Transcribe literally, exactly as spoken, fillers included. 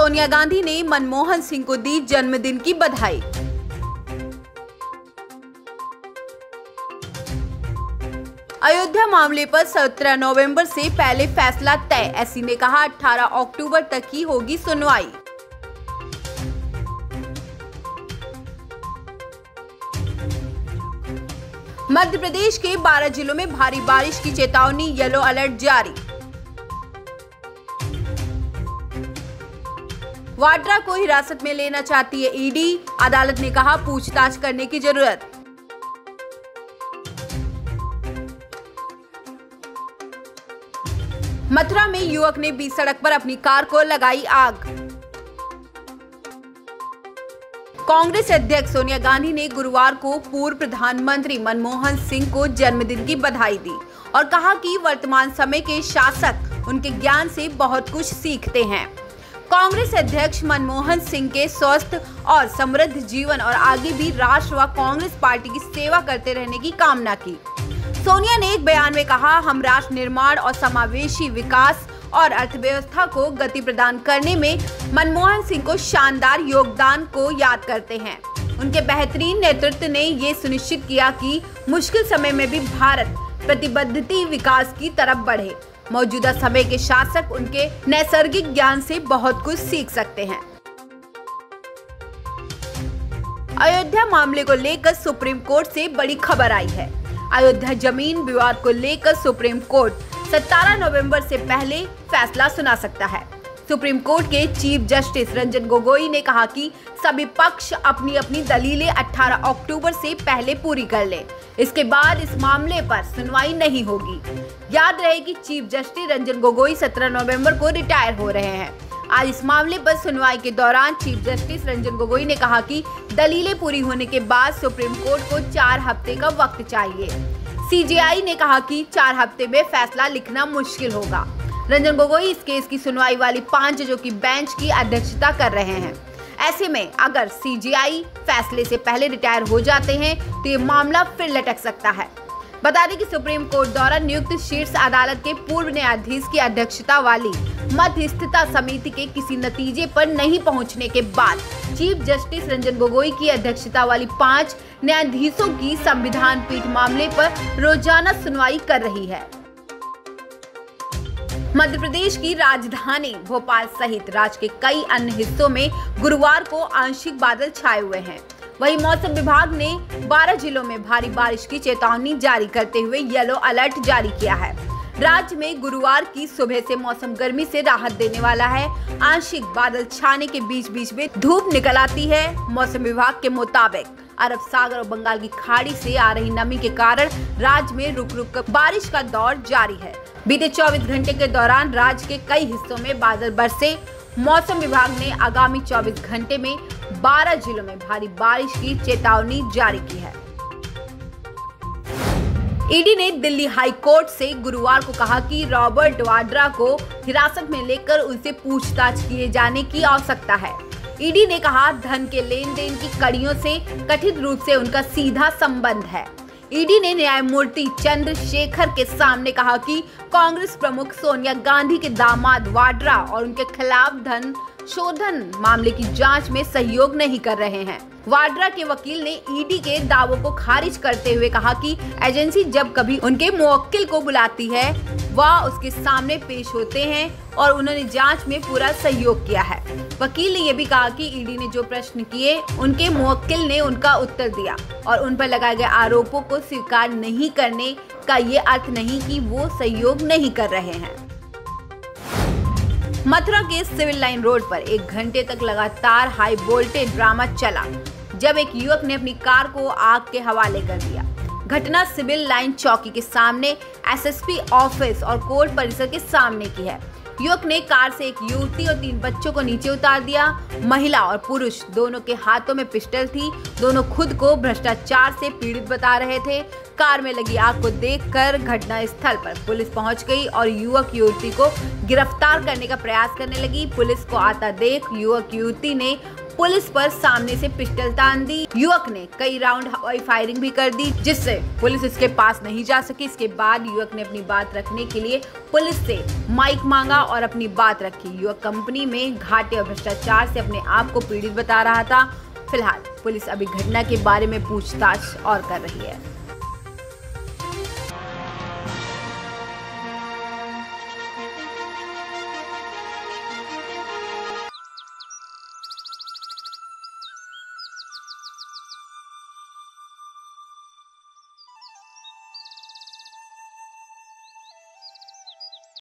सोनिया गांधी ने मनमोहन सिंह को दी जन्मदिन की बधाई। अयोध्या मामले पर सत्रह नवंबर से पहले फैसला तय, एससी ने कहा अठारह अक्टूबर तक ही होगी सुनवाई। मध्य प्रदेश के बारह जिलों में भारी बारिश की चेतावनी, येलो अलर्ट जारी। वाड्रा को हिरासत में लेना चाहती है ईडी, अदालत ने कहा पूछताछ करने की जरूरत। मथुरा में युवक ने बीच सड़क पर अपनी कार को लगाई आग। कांग्रेस अध्यक्ष सोनिया गांधी ने गुरुवार को पूर्व प्रधानमंत्री मनमोहन सिंह को जन्मदिन की बधाई दी और कहा कि वर्तमान समय के शासक उनके ज्ञान से बहुत कुछ सीखते हैं। कांग्रेस अध्यक्ष मनमोहन सिंह के स्वस्थ और समृद्ध जीवन और आगे भी राष्ट्र व कांग्रेस पार्टी की सेवा करते रहने की कामना की। सोनिया ने एक बयान में कहा, हम राष्ट्र निर्माण और समावेशी विकास और अर्थव्यवस्था को गति प्रदान करने में मनमोहन सिंह को शानदार योगदान को याद करते हैं। उनके बेहतरीन नेतृत्व ने ये सुनिश्चित किया कि मुश्किल समय में भी भारत प्रतिबद्धती विकास की तरफ बढ़े। मौजूदा समय के शासक उनके नैसर्गिक ज्ञान से बहुत कुछ सीख सकते हैं। अयोध्या मामले को लेकर सुप्रीम कोर्ट से बड़ी खबर आई है। अयोध्या जमीन विवाद को लेकर सुप्रीम कोर्ट सत्रह नवंबर से पहले फैसला सुना सकता है। सुप्रीम कोर्ट के चीफ जस्टिस रंजन गोगोई ने कहा कि सभी पक्ष अपनी अपनी दलीलें अठारह अक्टूबर से पहले पूरी कर लें। इसके बाद इस मामले पर सुनवाई नहीं होगी। याद रहे कि चीफ जस्टिस रंजन गोगोई सत्रह नवंबर को रिटायर हो रहे हैं। आज इस मामले पर सुनवाई के दौरान चीफ जस्टिस रंजन गोगोई ने कहा कि दलीलें पूरी होने के बाद सुप्रीम कोर्ट को चार हफ्ते का वक्त चाहिए। सीजेआई ने कहा कि चार हफ्ते में फैसला लिखना मुश्किल होगा। रंजन गोगोई इस केस की सुनवाई वाली पांच जजों की बेंच की अध्यक्षता कर रहे हैं। ऐसे में अगर सीजेआई फैसले से पहले रिटायर हो जाते हैं तो ये मामला फिर लटक सकता है। बता दें कि सुप्रीम कोर्ट द्वारा नियुक्त शीर्ष अदालत के पूर्व न्यायाधीश की अध्यक्षता वाली मध्यस्थता समिति के किसी नतीजे पर नहीं पहुंचने के बाद चीफ जस्टिस रंजन गोगोई की अध्यक्षता वाली पांच न्यायाधीशों की संविधान पीठ मामले पर रोजाना सुनवाई कर रही है। मध्य प्रदेश की राजधानी भोपाल सहित राज्य के कई अन्य हिस्सों में गुरुवार को आंशिक बादल छाए हुए हैं। वहीं मौसम विभाग ने बारह जिलों में भारी बारिश की चेतावनी जारी करते हुए येलो अलर्ट जारी किया है। राज्य में गुरुवार की सुबह से मौसम गर्मी से राहत देने वाला है। आंशिक बादल छाने के बीच बीच में धूप निकल आती है। मौसम विभाग के मुताबिक अरब सागर और बंगाल की खाड़ी से आ रही नमी के कारण राज्य में रुक रुक कर बारिश का दौर जारी है। बीते चौबीस घंटे के दौरान राज्य के कई हिस्सों में बादल बरसे। मौसम विभाग ने आगामी चौबीस घंटे में बारह जिलों में भारी बारिश की चेतावनी जारी की है। ईडी ने दिल्ली हाई कोर्ट से गुरुवार को कहा कि रॉबर्ट वाड्रा को हिरासत में लेकर उनसे पूछताछ किए जाने की आवश्यकता है। ईडी ने कहा धन के लेन देन की कड़ियों से कथित रूप से उनका सीधा संबंध है। ईडी ने न्यायमूर्ति चंद्रशेखर के सामने कहा कि कांग्रेस प्रमुख सोनिया गांधी के दामाद वाड्रा और उनके खिलाफ धन शोधन मामले की जांच में सहयोग नहीं कर रहे हैं। वाड्रा के वकील ने ईडी के दावों को खारिज करते हुए कहा कि एजेंसी जब कभी उनके मुवक्किल को बुलाती है वह उसके सामने पेश होते हैं और उन्होंने जांच में पूरा सहयोग किया है। वकील ने यह भी कहा कि ईडी ने जो प्रश्न किए उनके मुवक्किल ने उनका उत्तर दिया और उन पर लगाए गए आरोपों को स्वीकार नहीं करने का ये अर्थ नहीं कि वो सहयोग नहीं कर रहे हैं। मथुरा के सिविल लाइन रोड पर एक घंटे तक लगातार हाई वोल्टेज ड्रामा चला जब एक युवक ने अपनी कार को आग के हवाले कर दिया। घटना सिविल लाइन चौकी के सामने एसएसपी ऑफिस और कोर्ट परिसर के सामने की है। युवक ने कार से एक युवती और तीन बच्चों को नीचे उतार दिया। महिला और पुरुष दोनों के हाथों में पिस्टल थी। दोनों खुद को भ्रष्टाचार से पीड़ित बता रहे थे। कार में लगी आग को देखकर घटना स्थल पर पुलिस पहुंच गई और युवक युवती को गिरफ्तार करने का प्रयास करने लगी। पुलिस को आता देख युवक युवती ने पुलिस पर सामने से पिस्टल तान दी। युवक ने कई राउंड हवाई फायरिंग भी कर दी, जिससे पुलिस इसके पास नहीं जा सकी। इसके बाद युवक ने अपनी बात रखने के लिए पुलिस से माइक मांगा और अपनी बात रखी। युवक कंपनी में घाटे और भ्रष्टाचार से अपने आप को पीड़ित बता रहा था। फिलहाल पुलिस अभी घटना के बारे में पूछताछ और कर रही है।